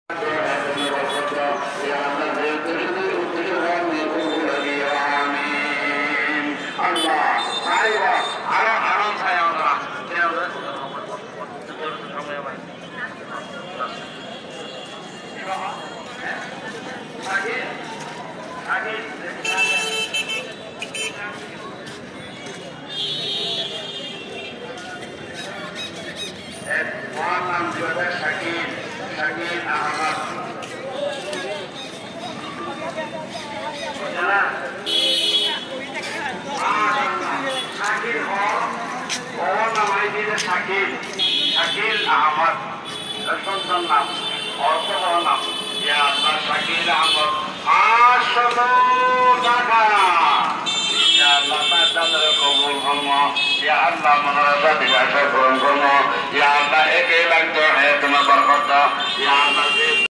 শাকিল আহমদ সন্তান নাম অর্থ নাম ইয়া আল্লাহ শাকিল আহমদ 500 টাকা ইয়া আল্লাহ তাআলা কবুল ফরমা ইয়া আল্লাহ মনোরথা বিলাসা পূরণ ফরমা ইয়া আল্লাহ একে লাগতো হে তোমার বরকত ইয়া আল্লাহ